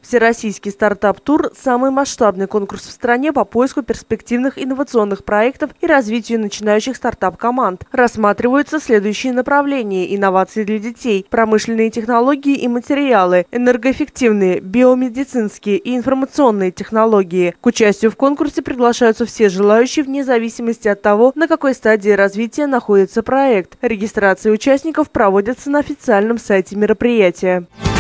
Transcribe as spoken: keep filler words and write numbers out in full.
Всероссийский стартап-тур – самый масштабный конкурс в стране по поиску перспективных инновационных проектов и развитию начинающих стартап-команд. Рассматриваются следующие направления: инновации для детей, промышленные технологии и материалы, энергоэффективные, биомедицинские и информационные технологии. К участию в конкурсе приглашаются все желающие вне зависимости от того, на какой стадии развития находится проект. Регистрация участников проводится на официальном сайте мероприятия.